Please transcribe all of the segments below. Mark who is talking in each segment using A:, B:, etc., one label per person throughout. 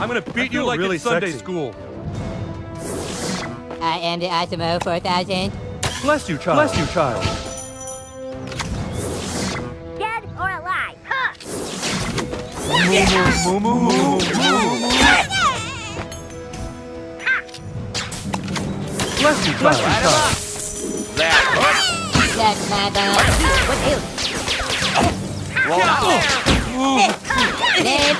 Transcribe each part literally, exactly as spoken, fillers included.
A: I'm gonna beat you like
B: really
A: it's Sunday
B: sexy.
A: school.
C: I am the Osmo four thousand.
B: Bless you, child. Bless you, child.
D: Dead or alive? Huh?
B: Moo, moo, moo, moo, moo. Bless you, bless you, child.
C: That's my ball. What you? Name.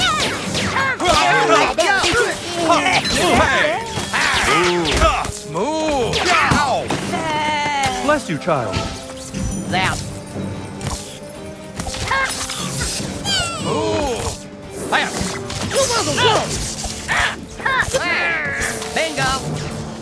A: Smooth.
B: Bless you, child.
C: Zap.
A: Move.
C: Bingo.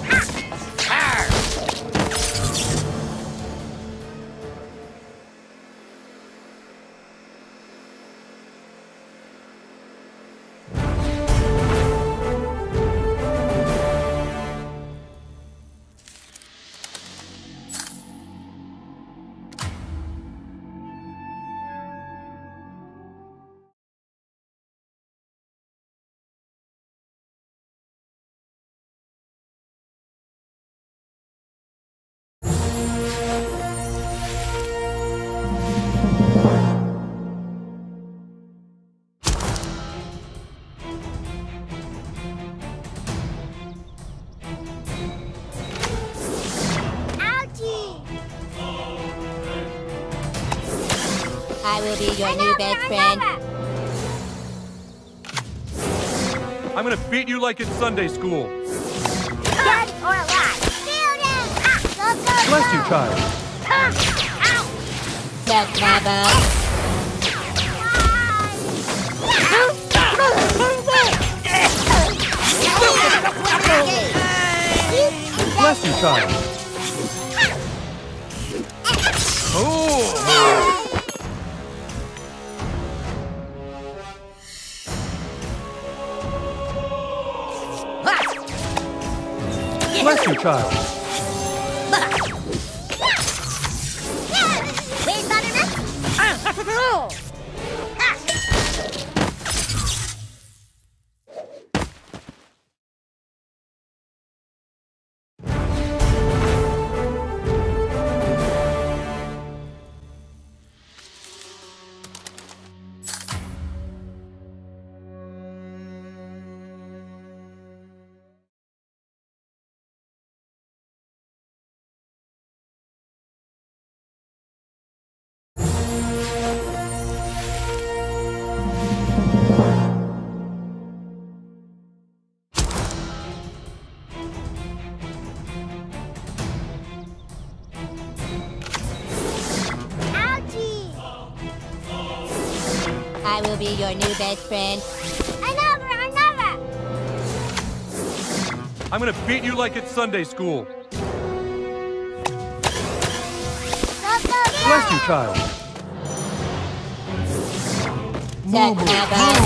C: I will be your new best friend.
A: I'm gonna beat you like it's Sunday school.
D: Dead or alive? Go, go,
B: Bless you, child.
C: That's my ball.
B: Bless you, child.
A: Move.
B: Bless you, child.
D: Where's Butternuts?
C: I will be your new best friend.
D: Another, another.
A: I'm gonna beat you like it's Sunday school.
D: Go, go, go.
B: Bless you, child.
C: That's my ball.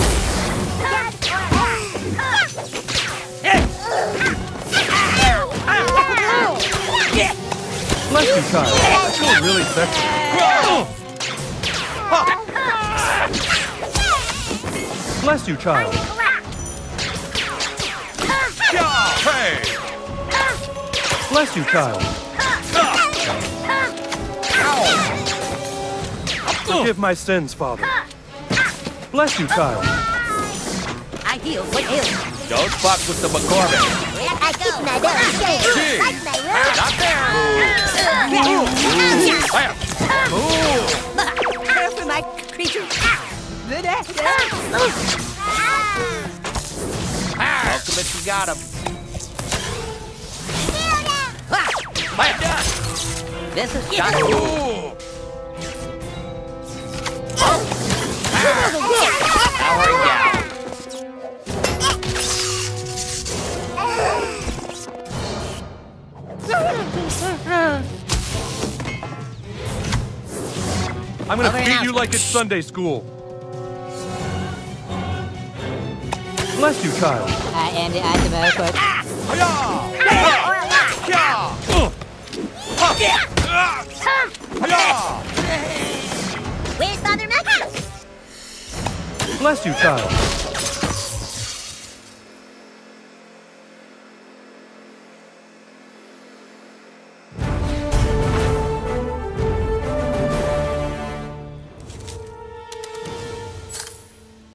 B: Bless you, child. I feel really sexy. Bless you, child.
A: Hey.
B: Bless you, child. Forgive my sins, Father. Bless you, child.
C: I heal what ails.
A: Don't fuck with the McCormick.
D: I keep my dog safe.
A: Gee.
D: Like my room.
A: Not there. Move.
C: Care for my creature.
A: Ultimate, you got him.
C: I'm done. This is shot.
A: Ooh.
C: Powering down.
A: I'm gonna
C: Over and
A: beat
C: out.
A: you like it's Sunday school.
B: Bless you, child.
C: I am the Osmo four.
A: Hi-ya!
D: Or alive.
A: Yeah! Uh. Huh. Hi-ya!
D: Where's Father Mac?
B: Bless you, child.